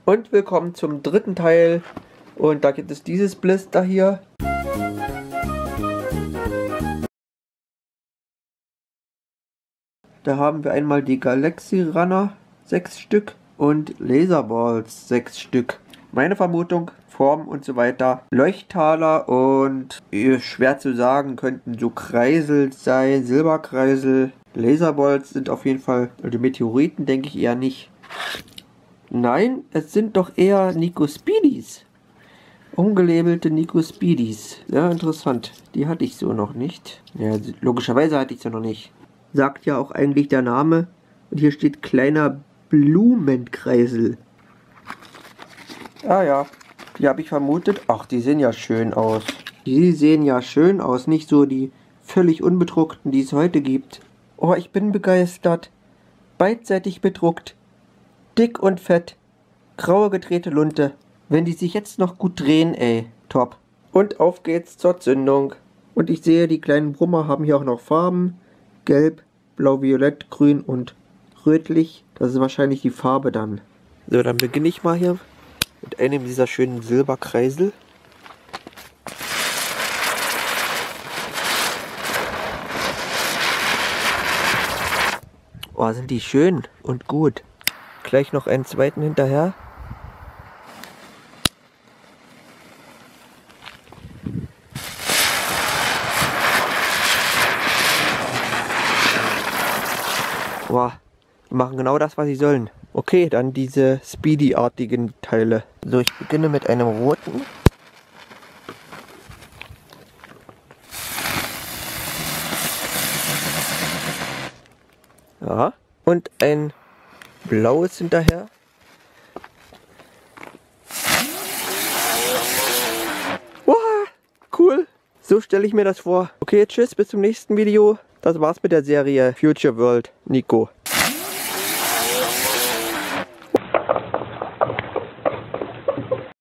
Und willkommen zum dritten Teil. Und da gibt es dieses Blister hier. Da haben wir einmal die Galaxy Runner 6 Stück und Laserballs 6 Stück. Meine Vermutung, Form und so weiter, Leuchttaler und schwer zu sagen, könnten so Kreisel sein, Silberkreisel. Laserballs sind auf jeden Fall, also Meteoriten denke ich eher nicht. Nein, es sind doch eher Nico Speedies. Ungelabelte Nico Speedies. Sehr interessant. Die hatte ich so noch nicht. Ja, logischerweise hatte ich sie noch nicht. Sagt ja auch eigentlich der Name. Und hier steht kleiner Blumenkreisel. Ah ja, die habe ich vermutet. Ach, die sehen ja schön aus. Die sehen ja schön aus. Nicht so die völlig unbedruckten, die es heute gibt. Oh, ich bin begeistert. Beidseitig bedruckt. Dick und fett. Graue gedrehte Lunte. Wenn die sich jetzt noch gut drehen, ey. Top. Und auf geht's zur Zündung. Und ich sehe, die kleinen Brummer haben hier auch noch Farben. Gelb, blau, violett, grün und rötlich. Das ist wahrscheinlich die Farbe dann. So, dann beginne ich mal hier mit einem dieser schönen Silberkreisel. Oh, sind die schön und gut. Gleich noch einen zweiten hinterher. Wow, die machen genau das, was sie sollen. Okay, dann diese Speedy-artigen Teile. So, ich beginne mit einem roten. Ja, und ein blaues hinterher. Wow, cool. So stelle ich mir das vor. Okay, tschüss, bis zum nächsten Video. Das war's mit der Serie Future World Nico.